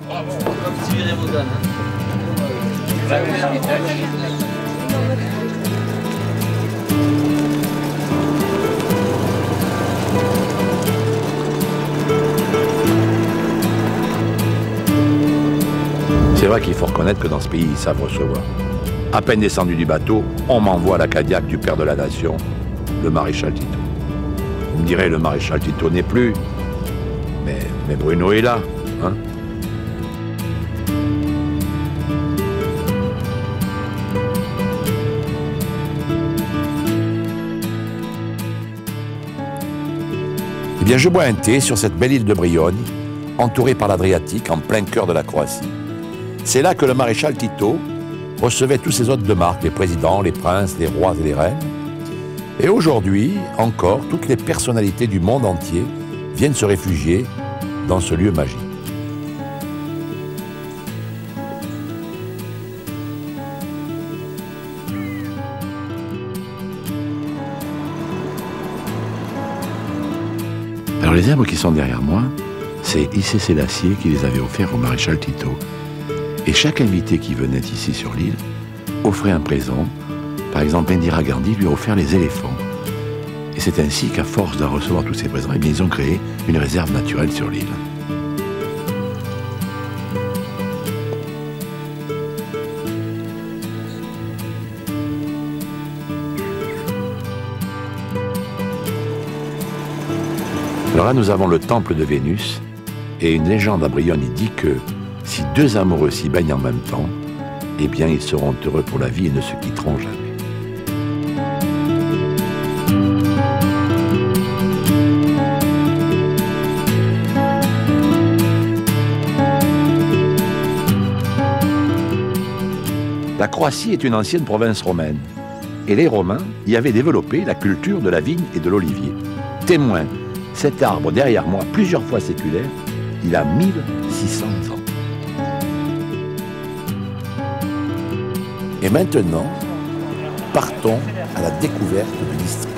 C'est vrai qu'il faut reconnaître que dans ce pays, ils savent recevoir. À peine descendu du bateau, on m'envoie la Cadillac du père de la nation, le maréchal Tito. Vous me direz, le maréchal Tito n'est plus, mais Bruno est là, hein. Eh bien, je bois un thé sur cette belle île de Brionne, entourée par l'Adriatique, en plein cœur de la Croatie. C'est là que le maréchal Tito recevait tous ses hôtes de marque, les présidents, les princes, les rois et les reines. Et aujourd'hui, encore, toutes les personnalités du monde entier viennent se réfugier dans ce lieu magique. Alors les arbres qui sont derrière moi, c'est Haïlé Sélassié qui les avait offerts au maréchal Tito. Et chaque invité qui venait ici sur l'île offrait un présent. Par exemple, Indira Gandhi lui a offert les éléphants. Et c'est ainsi qu'à force de recevoir tous ces présents, eh bien, ils ont créé une réserve naturelle sur l'île. Alors là, nous avons le temple de Vénus, et une légende à Brionne y dit que si deux amoureux s'y baignent en même temps, eh bien, ils seront heureux pour la vie et ne se quitteront jamais. La Croatie est une ancienne province romaine, et les Romains y avaient développé la culture de la vigne et de l'olivier. Témoin, cet arbre derrière moi, plusieurs fois séculaire, il a 1600 ans. Et maintenant, partons à la découverte de l'histoire.